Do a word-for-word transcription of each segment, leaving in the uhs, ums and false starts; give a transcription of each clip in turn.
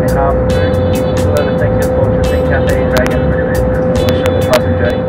Harbour Plaza. Thank you for choosing Cathay Dragon Railway Promotion Crossing Journey.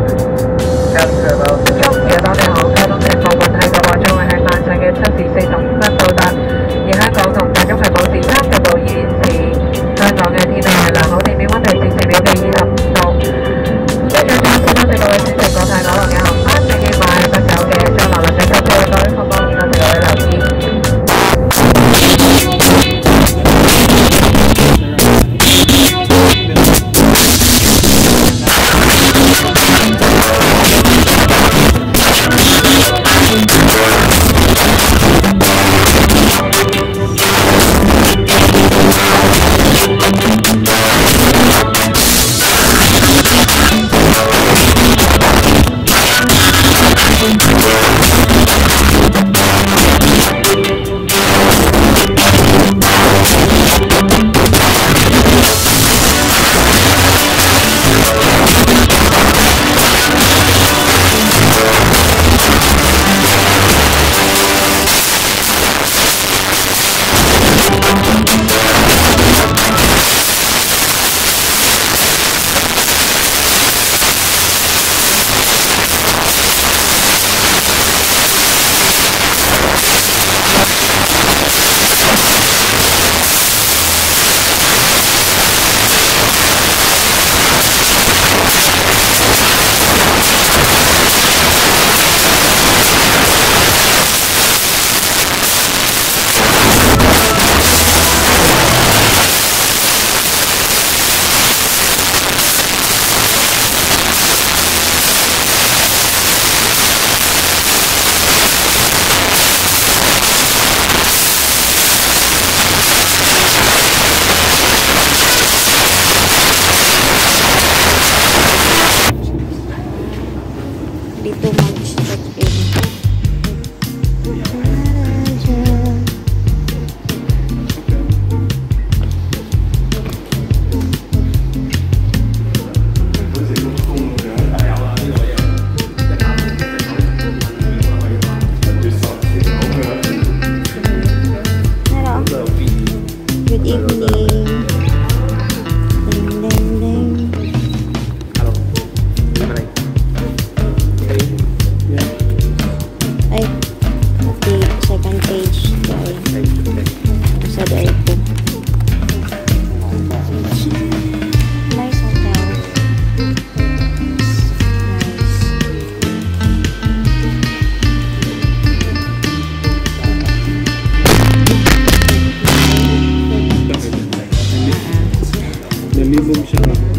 Cabin crew about 中午嘅多謝航交通情況運係嘅話，將會喺晚上嘅七時四十五分到達。而香港同大中係保持三十度現時，香港嘅天氣係良好，地面溫度攝氏表嘅二十五度。機長再次多謝各位選乘國泰九龍嘅航班，請記買不走嘅將來臨緊急嘅各位服務，多謝各位留意。Dito mag-check in. Hello. Good evening. Minimum siya.